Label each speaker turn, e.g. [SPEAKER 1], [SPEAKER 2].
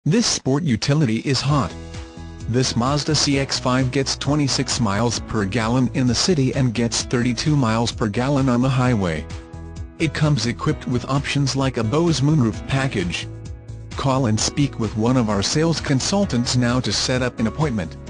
[SPEAKER 1] This sport utility is hot. This Mazda CX-5 gets 26 miles per gallon in the city and gets 32 miles per gallon on the highway. It comes equipped with options like a Bose Moonroof Pkg. Call and speak with one of our sales consultants now to set up an appointment.